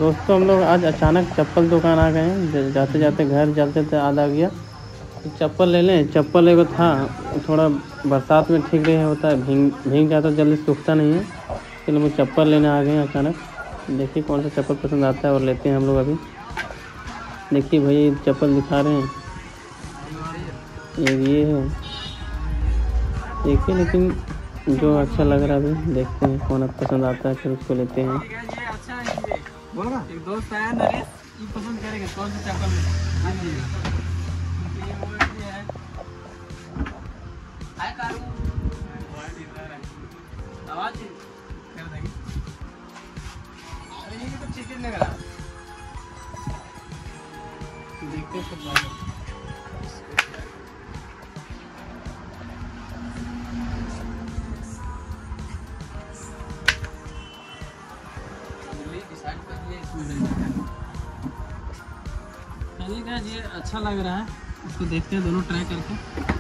दोस्तों हम लोग आज अचानक चप्पल दुकान आ गए हैं। जाते जाते घर जाते थे याद आ गया तो चप्पल ले लें। चप्पल एगो था, थोड़ा बरसात में ठीक नहीं होता है, भीग भीग जाता जल्दी सूखता नहीं है, इसलिए हम चप्पल लेने आ गए हैं अचानक। देखिए कौन सा चप्पल पसंद आता है और लेते हैं हम लोग अभी। देखिए भैया चप्पल दिखा रहे हैं, एक ये है देखिए, लेकिन जो अच्छा लग रहा है अभी देखते हैं कौन पसंद आता है फिर उसको लेते हैं। एक दोस्त आया नरेश, ये पसंद करेगा कौन सा चप्पल आवाज कर देंगे। अरे ये तो चिकन लग रहा देखते हैं। चलिए ये अच्छा लग रहा है, इसको देखते हैं दोनों ट्राई करके।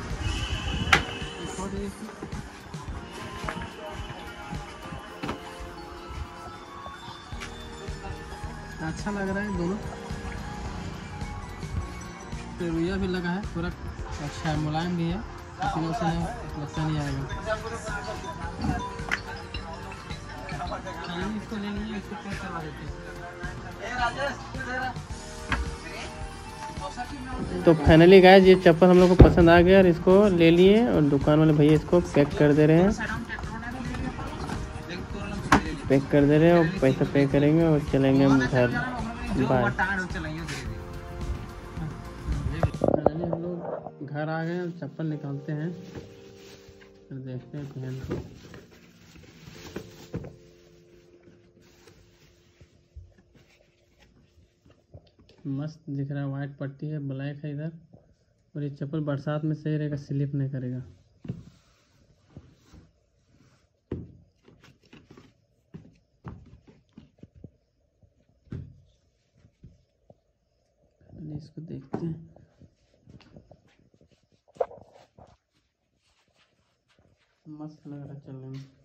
अच्छा लग रहा है दोनों, रुइया भी लगा है पूरा, अच्छा है, मुलायम भी है, इसमें उसे लगता नहीं आएगा। इसको ले लीजिए, इसको पैक करवा देते हैं। तो फाइनली गाइस ये चप्पल हम लोग को पसंद आ गया और इसको ले लिए और दुकान वाले भैया इसको पैक कर दे रहे हैं, पैक कर दे रहे हैं और पैसा पे करेंगे और चलेंगे हम घर। बाय। फाइनली हम लोग घर आ गए, चप्पल निकालते हैं फिर देखते हैं पहन को। मस्त दिख रहा है, वाइट पट्टी है, ब्लैक है इधर, और ये चप्पल बरसात में सही रहेगा, स्लिप नहीं करेगा। इसको देखते हैं, मस्त लग रहा है चलने में।